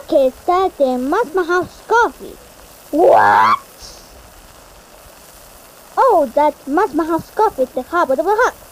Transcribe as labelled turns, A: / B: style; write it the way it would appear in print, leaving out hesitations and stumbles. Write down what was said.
A: kid said they must have coffee.
B: What?
A: Oh, that must have coffee the habit of a hut.